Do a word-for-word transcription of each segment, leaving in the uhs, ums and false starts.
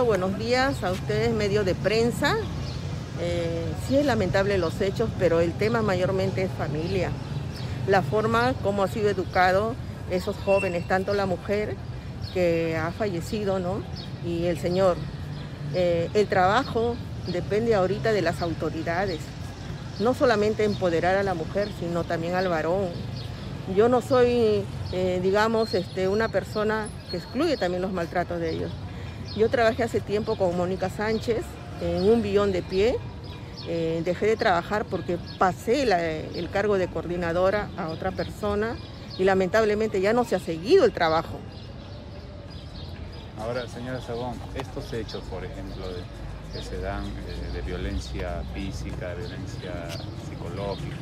buenos días a ustedes, medio de prensa. Eh, sí es lamentable los hechos, pero el tema mayormente es familia. La forma como ha sido educado esos jóvenes, tanto la mujer que ha fallecido, ¿no? Y el señor. Eh, el trabajo depende ahorita de las autoridades. No solamente empoderar a la mujer, sino también al varón. Yo no soy, eh, digamos, este, una persona que excluye también los maltratos de ellos. Yo trabajé hace tiempo con Mónica Sánchez en un billón de pie. Eh, dejé de trabajar porque pasé la, el cargo de coordinadora a otra persona y lamentablemente ya no se ha seguido el trabajo. Ahora, señora Sagón, estos hechos, por ejemplo, de, que se dan eh, de violencia física, de violencia psicológica,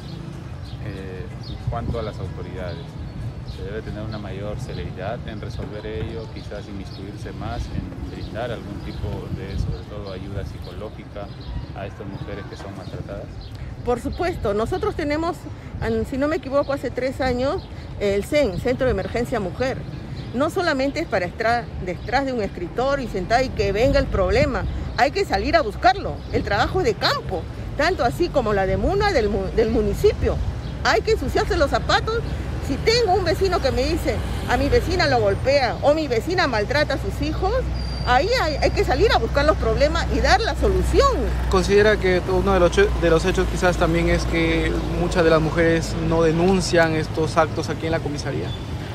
¿no? Eh, en cuanto a las autoridades, se debe tener una mayor celeridad en resolver ello, quizás inmiscuirse más en brindar algún tipo de, sobre todo, ayuda psicológica a estas mujeres que son maltratadas. Por supuesto, nosotros tenemos, si no me equivoco, hace tres años, el C E M, Centro de Emergencia Mujer. No solamente es para estar detrás de un escritorio y sentar y que venga el problema, hay que salir a buscarlo. El trabajo es de campo, tanto así como la de MUNA del, del municipio. Hay que ensuciarse los zapatos. Si tengo un vecino que me dice, a mi vecina lo golpea o mi vecina maltrata a sus hijos, ahí hay, hay que salir a buscar los problemas y dar la solución. ¿Considera que uno de los, de los hechos quizás también es que muchas de las mujeres no denuncian estos actos aquí en la comisaría?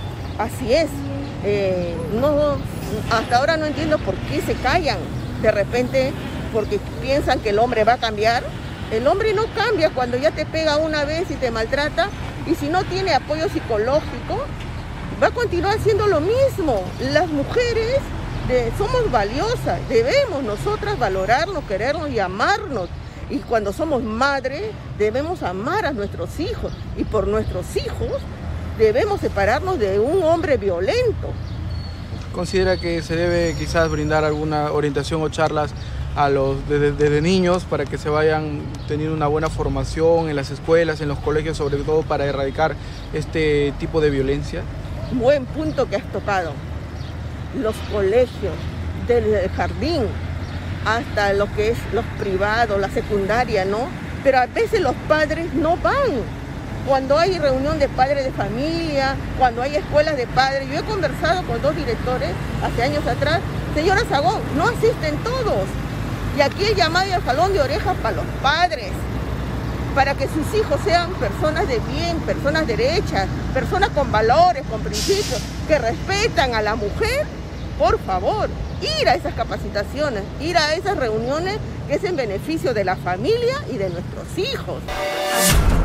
Así es. Eh, no, hasta ahora no entiendo por qué se callan. De repente, porque piensan que el hombre va a cambiar. El hombre no cambia cuando ya te pega una vez y te maltrata. Y si no tiene apoyo psicológico, va a continuar haciendo lo mismo. Las mujeres de, somos valiosas, debemos nosotras valorarnos, querernos y amarnos. Y cuando somos madres, debemos amar a nuestros hijos. Y por nuestros hijos, debemos separarnos de un hombre violento. ¿Considera que se debe quizás brindar alguna orientación o charlas a los desde, desde niños para que se vayan teniendo una buena formación en las escuelas, en los colegios, sobre todo para erradicar este tipo de violencia? Buen punto que has tocado. Los colegios, desde el jardín hasta lo que es los privados, la secundaria, ¿no? Pero a veces los padres no van. Cuando hay reunión de padres de familia, cuando hay escuelas de padres, yo he conversado con dos directores hace años atrás, señora Sagón, no asisten todos. Y aquí el llamado y el jalón de orejas para los padres, para que sus hijos sean personas de bien, personas derechas, personas con valores, con principios, que respetan a la mujer. Por favor, ir a esas capacitaciones, ir a esas reuniones que es en beneficio de la familia y de nuestros hijos.